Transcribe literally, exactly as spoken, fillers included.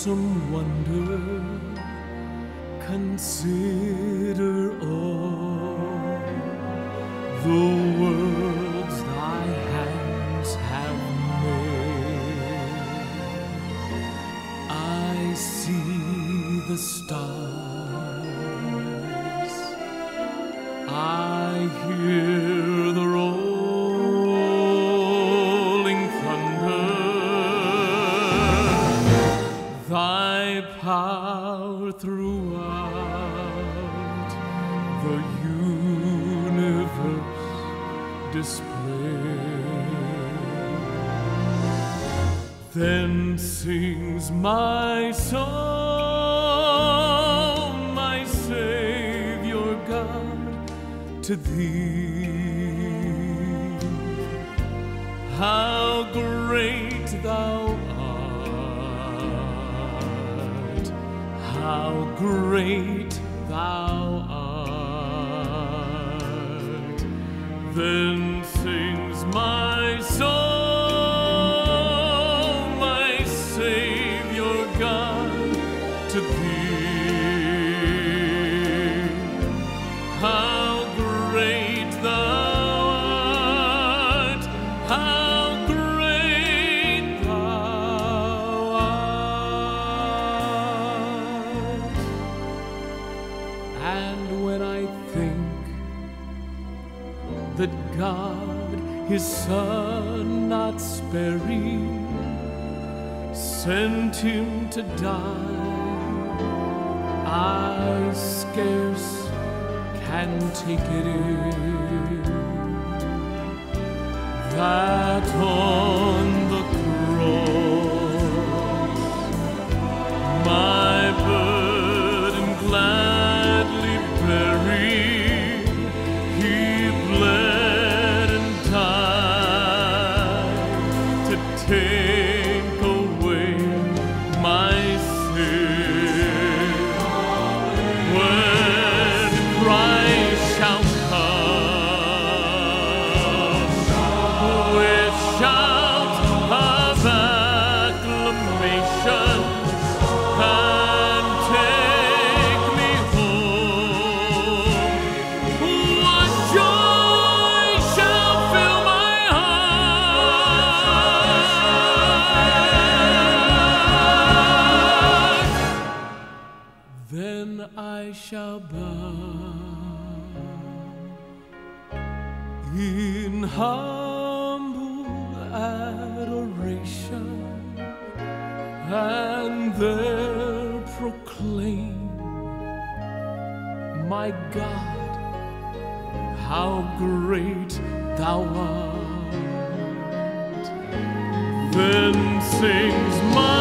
awesome wonder, consider all the worlds thy hands have made. I see the stars, I hear the rolling thunder. Thy power throughout the universe display. Then sings my soul, my Savior God, to thee. How great thou art, how great thou art. Then sings my soul, my Savior God, to thee. How great thou art, how great thou art. And when I think that God, his Son not sparing, sent him to die, I scarce can take it in, that on the cross my burden gladly bearing, he bled and died to take away my sin. When Christ shall come with shout of acclamation and take me home, what joy shall fill my heart. Then I shall bow in humble adoration and there proclaim, my God, how great thou art. Then sings my